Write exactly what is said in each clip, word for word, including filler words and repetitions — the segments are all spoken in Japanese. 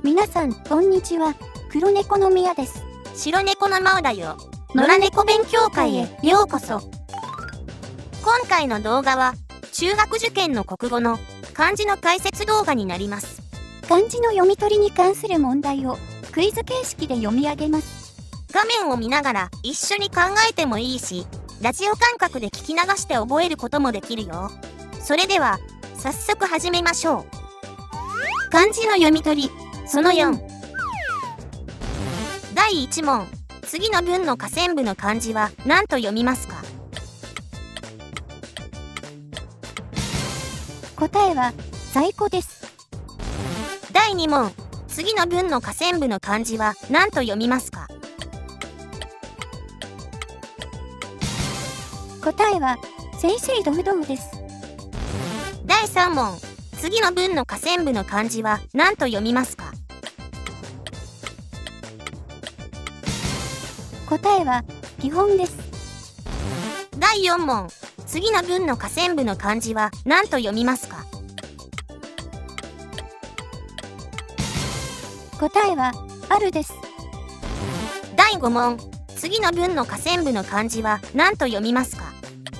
皆さん、こんにちは。黒猫のみやです。 白猫のまおだよ。野良猫勉強会へようこそ。今回の動画は、中学受験の国語の漢字の解説動画になります。 漢字の読み取りに関する問題をクイズ形式で読み上げます。 画面を見ながら一緒に考えてもいいし、ラジオ感覚で聞き流して覚えることもできるよ。それでは、早速始めましょう。漢字の読み取り、そのよん。だいいち問。次の文の下線部の漢字は何と読みますか？ 答えは、在庫です。 だいに問。次の文の下線部の漢字は何と読みますか？ 答えは、せいせいどうどうです。 だいさん問。次の文の下線部の漢字は何と読みますか？ 答えは、基本です。 だいよん問。次の文の下線部の漢字は何と読みますか？ 答えは、あるです。 だいご問。次の文の下線部の漢字は何と読みますか？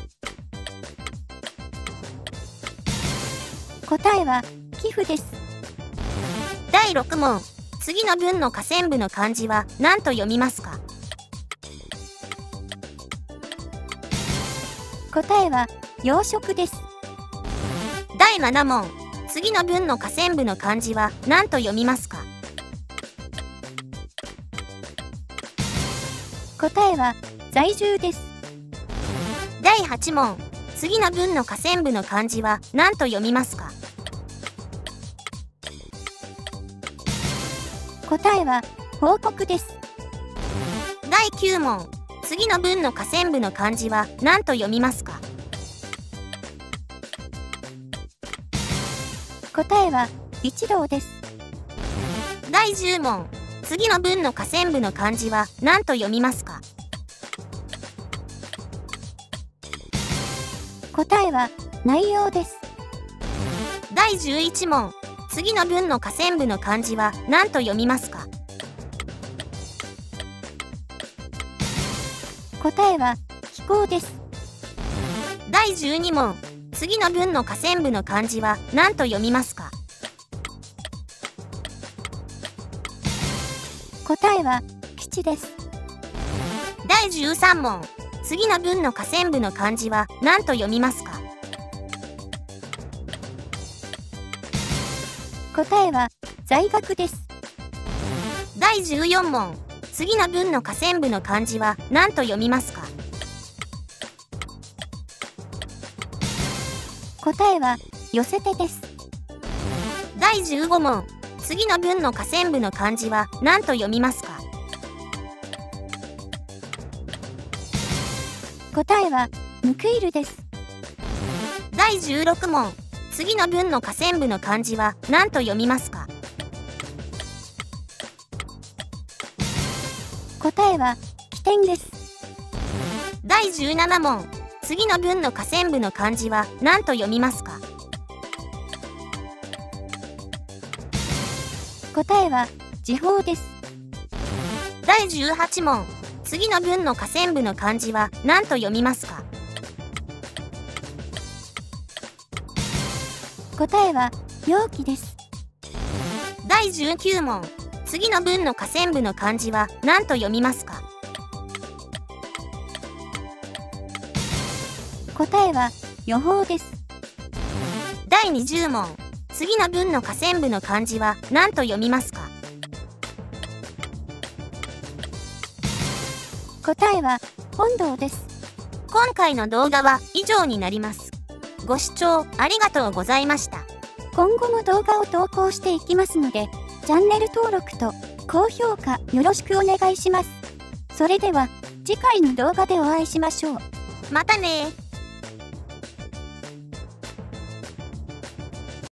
答えは、寄付です。 だいろく問。次の文の下線部の漢字は何と読みますか？ 答えは、養殖です。 だいなな問。次の文の下線部の漢字は何と読みますか？ 答えは、在住です。 だいはち問。次の文の下線部の漢字は何と読みますか？ 答えは、報告です。 だいきゅう問。次の文の下線部の漢字は何と読みますか？ 答えは、一同です。 だいじゅう問。次の文の下線部の漢字は何と読みますか？ 答えは、内容です。 だいじゅういち問。次の文の下線部の漢字は何と読みますか？ 答えは、飛行です。 だいじゅうに問。次の文の下線部の漢字は何と読みますか？ 答えは、基地です。 だいじゅうさん問。次の文の下線部の漢字は何と読みますか？ 答えは、在学です。 だいじゅうよん問。次の文の下線部の漢字は何と読みますか？ 答えは、寄せてです。 だいじゅうご問。次の文の下線部の漢字は何と読みますか？ 答えは、報いるです。 だいじゅうろく問。次の文の下線部の漢字は何と読みますか？ 答えは、起点です。 だいじゅうなな問。次の文の下線部の漢字は何と読みますか？ 答えは、時報です。 だいじゅうはち問。次の文の下線部の漢字は何と読みますか？ 答えは、容器です。 だいじゅうきゅう問。次の文の下線部の漢字は何と読みますか？ 答えは、予報です。 だいにじゅう問。次の文の下線部の漢字は何と読みますか？ 答えは、本堂です。 今回の動画は以上になります。ご視聴ありがとうございました。 今後も動画を投稿していきますので、チャンネル登録と高評価よろしくお願いします。それでは、次回の動画でお会いしましょう。 またねー。